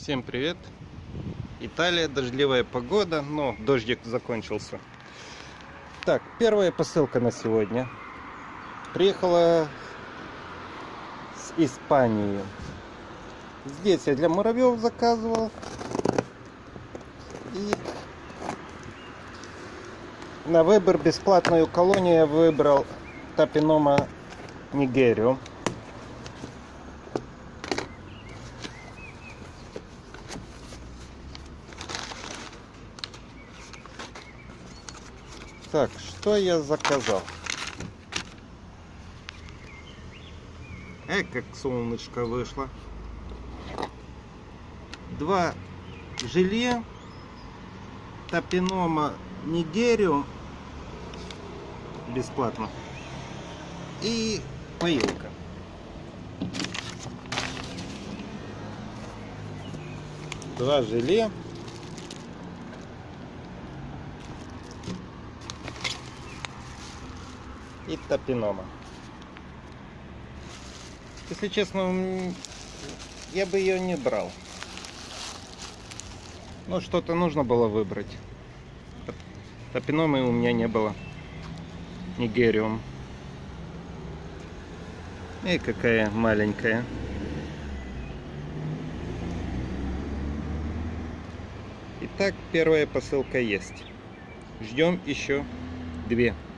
Всем привет! Италия, дождливая погода, но дождик закончился. Так, первая посылка на сегодня. Приехала с Испании. Здесь я для муравьев заказывал. И на выбор бесплатную колонию я выбрал Топинома нигериум. Так, что я заказал? Как солнышко вышло. 2 желе Топинома нигериум бесплатно. И поилка. Два желе. И Топинома. Если честно, я бы ее не брал. Но что-то нужно было выбрать. Топиномы у меня не было. Нигериум. И какая маленькая. Итак, первая посылка есть. Ждем еще 2.